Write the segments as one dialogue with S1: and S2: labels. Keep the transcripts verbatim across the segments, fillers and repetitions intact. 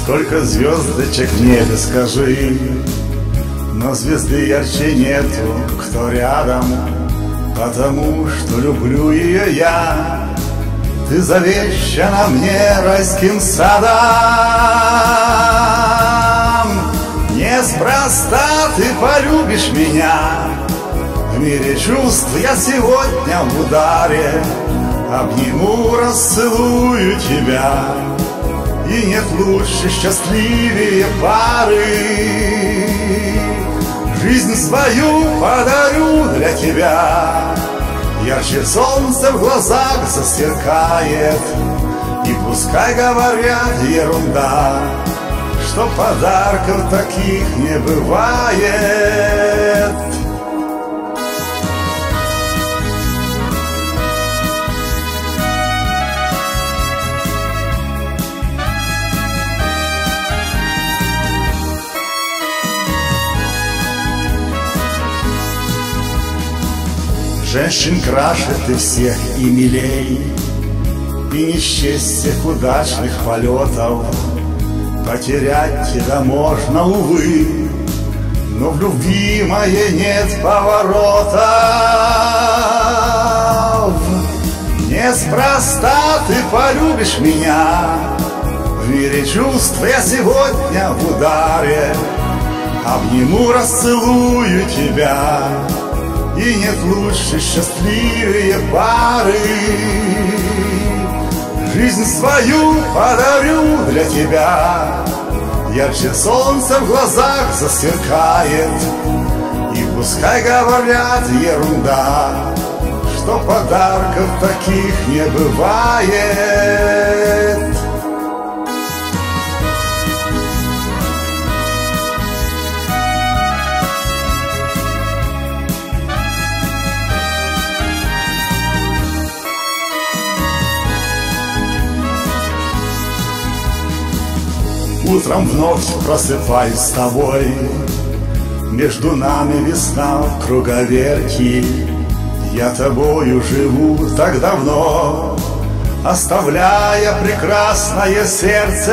S1: Сколько звездочек в небе, скажи, но звезды ярче нету, кто рядом, потому что люблю ее я. Ты завещана мне райским садом, неспроста ты полюбишь меня. В мире чувств я сегодня в ударе, обниму, расцелую тебя. И нет лучше, счастливее пары. Жизнь свою подарю для тебя. Ярче солнце в глазах засверкает, и пускай говорят ерунда, что подарков таких не бывает. Женщин краше ты всех и милей, и не счесть всех удачных полетов. Потерять тебя можно, увы, но в любви моей нет поворотов. Неспроста ты полюбишь меня. В мире чувств я сегодня в ударе, обниму, расцелую тебя. И нет лучше, счастливее пары. Жизнь свою подарю для тебя. Ярче солнце в глазах засверкает, и пускай говорят ерунда, что подарков таких не бывает. Утром вновь просыпаюсь с тобой, между нами весна в круговерти. Я тобою живу так давно, оставляя прекрасное сердце.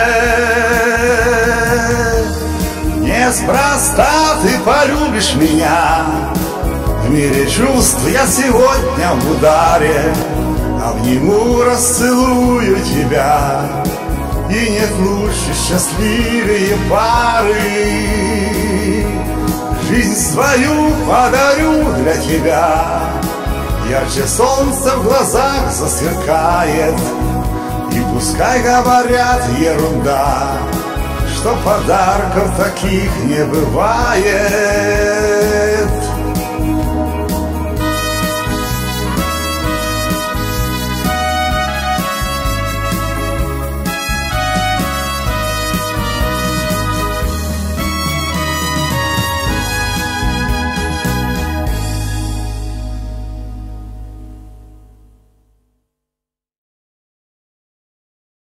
S1: Неспроста ты полюбишь меня. В мире чувств я сегодня в ударе, обниму, расцелую тебя. И нет лучше, счастливее пары. Жизнь свою подарю для тебя. Ярче солнце в глазах засверкает, и пускай говорят ерунда, что подарков таких не бывает.